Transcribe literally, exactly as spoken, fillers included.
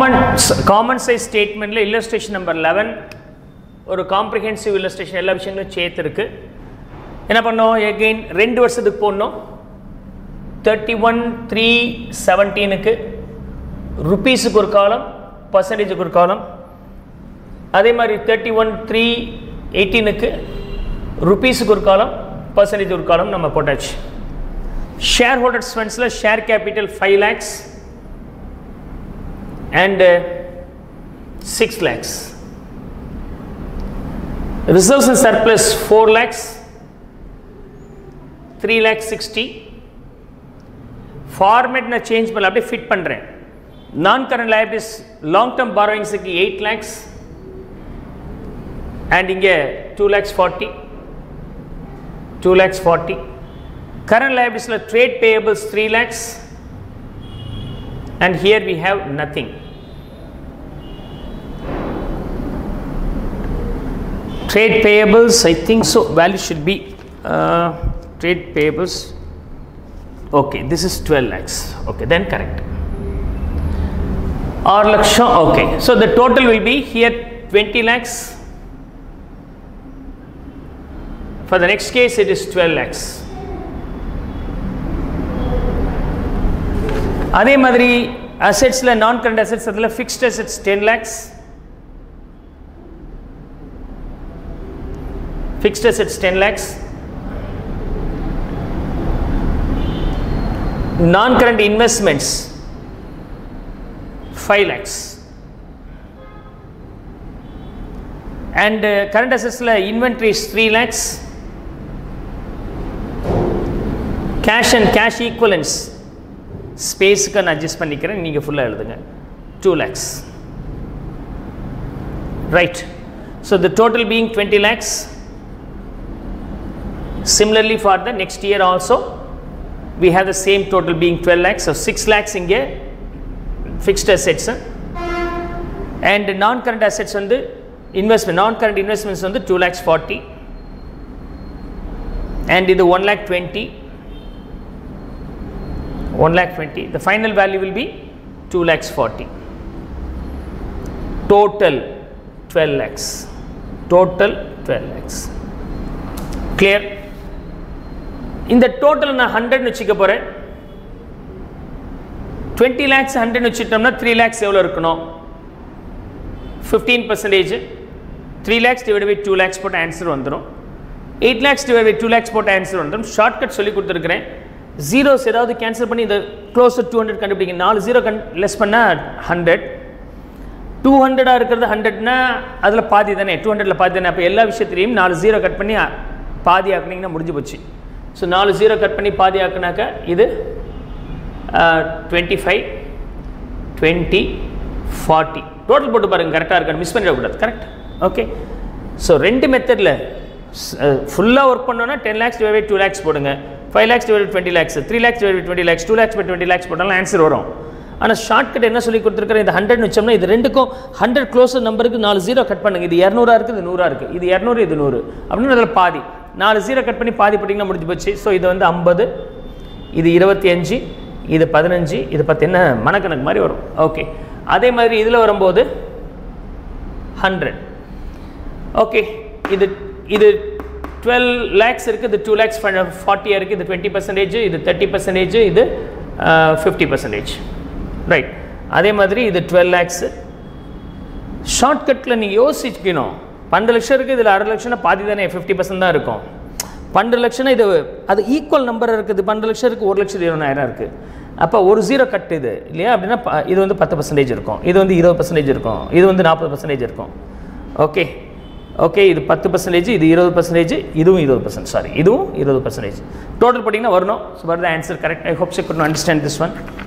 common size statement illustration number eleven ஒரு comprehensive illustration எல்லா விஷயங்களும் சேர்த்து இருக்கு. என்ன பண்ணோம்? again ரெண்டு வருஷத்துக்கு போடணும். thirty-one three seventeen க்கு rupees க்கு ஒரு காலம், percentage க்கு ஒரு காலம். அதே மாதிரி thirty-one three eighteen க்கு rupees க்கு ஒரு காலம், percentage ஒரு காலம் நம்ம போட்டாச்சு. shareholders funds ல share capital five lakhs and uh, six lakhs. Reserves and surplus four lakhs, three lakhs sixty. Format na change பண்ணல, அப்படியே fit பண்றேன். Non current liabilities long term borrowings க்கு eight lakhs and இங்க two lakhs forty, two lakhs forty. Current liabilities la trade payables three lakhs and here we have nothing. Trade payables, I think so, value should be uh, trade payables, okay, this is twelve lakhs, okay, then correct. Or laksha, okay, so the total will be here twenty lakhs. For the next case it is twelve lakhs. அதே மாதிரி அசெட்ஸில் நான் current assets அதில் fixed assets ten lakhs, fixed assets ten lakhs, நான் current investments five lakhs and current அசெட்ஸில் inventories three lakhs, cash and cash equivalents ஸ்பேஸுக்கு நான் adjust பண்ணிக்கிறேன், நீங்கள் ஃபுல்லாக எழுதுங்க, two lakhs, right. So the total being twenty lakhs. Similarly for the next year also we have the same total being twelve lakhs. So six lakhs inge fixed assets and non current assets on the investment, non current investments on the two lakhs forty and இது one lakh twenty, one lakh twenty. The final value will be two lakhs forty. Total twelve lakhs. Total twelve lakhs. Clear? In the total na one hundred வச்சுக்க போறேன். twenty lakhs one hundred வச்சிட்டோம்னா three lakhs எவ்வளவு இருக்கணும்? fifteen percent. three lakhs divided by two lakhs போட்ட answer வந்துரும். eight lakhs divided by two lakhs போட்ட answer வந்துரும். Shortcut சொல்லி கொடுத்திருக்கேன். ஜீரோஸ் ஏதாவது கேன்சல் பண்ணி இந்த க்ளோஸர் டூ ஹண்ட்ரட் கண்டுபிடிங்க. நாலு ஜீரோ கன் லெஸ் பண்ணால் ஹண்ட்ரட், டூ ஹண்ட்ரடாக இருக்கிறது ஹண்ட்ரட்னா அதில் பாதி தானே, டூ ஹண்ட்ரடில் பாதி தானே. அப்போ எல்லா விஷயத்துலையும் நாலு ஜீரோ கட் பண்ணி பாதி ஆக்குனீங்கன்னா முடிஞ்சு போச்சு. ஸோ நாலு ஜீரோ கட் பண்ணி பாதி ஆக்குனாக்கா இது twenty five twenty forty total போட்டு பாருங்கள், கரெக்டாக இருக்கான்னு மிஸ் பண்ணிடக்கூடாது. Correct, okay. ஸோ ரெண்டு மெத்தடில் ஃபுல்லாக ஒர்க் பண்ணோன்னா ten lakhs divide by two lakhs போடுங்க, five lakhs divided by twenty lakhs, three lakhs divided by twenty lakhs, two lakhs by twenty lakhs போட்டாலும் ஆன்சர் வரும். ஆனால் ஷார்ட்கட் என்ன சொல்லி கொடுத்துருக்கிறேன், இந்த ஹண்ட்ரட் வச்சோம்னா இது ரெண்டுக்கும் ஹண்ட்ரட் க்ளோஸர் நம்பருக்கு நாலு ஜீரோ கட் பண்ணுங்க. இது இரநூறா இருக்குது, இது நூறா இருக்குது, இது இரநூறு இது நூறு அப்படின்னு அதில் பாதி நாலு ஜீரோ கட் பண்ணி பாதி போட்டிங்கன்னா முடிஞ்சு போச்சு. ஸோ இது வந்து ஐம்பது, இது இருபத்தி அஞ்சு, இது பதினஞ்சு, இது பத்து, என்ன மனக்கணக்கு மாதிரி வரும். ஓகே, அதே மாதிரி இதில் வரும்போது ஹண்ட்ரட். ஓகே, இது இது twelve lakhs இருக்குது, இது two lakhs forty இருக்குது, இது twenty percent, இது thirty percent, இது fifty percent, ரைட். அதே மாதிரி இது twelve lakhs. ஷார்ட்கட்டில் நீங்கள் யோசிக்கணும், பன்னெண்டு லட்சம் இருக்குது, இதில் அரை லட்சம்னா பாதி தானே, ஃபிஃப்டி பர்சன்ட் தான் இருக்கும். பன்னெண்டு லட்சம்னா இது அது ஈக்குவல் நம்பர் இருக்குது, பன்னெண்டு லட்சம் இருக்குது, ஒரு லட்சத்து இருபதாயிரம் இருக்குது. அப்போ ஒரு ஜீரோ கட் இது இல்லையா, அப்படின்னா இது வந்து பத்து பர்சன்டேஜ் இருக்கும், இது வந்து இருபது பர்சன்டேஜ் இருக்கும், இது வந்து நாற்பது பர்சன்டேஜ் இருக்கும். ஓகே ஓகே, இது பத்து பர்சன்டேஜ், இது இருபது பர்சன்டேஜ், இதுவும் இருபது பர்சன்ட், சாரி இதுவும் இருபது பர்சன்டேஜ். டோட்டல் போட்டிங்கன்னா வரணும். So where the answer correct. I hope you good understand this one.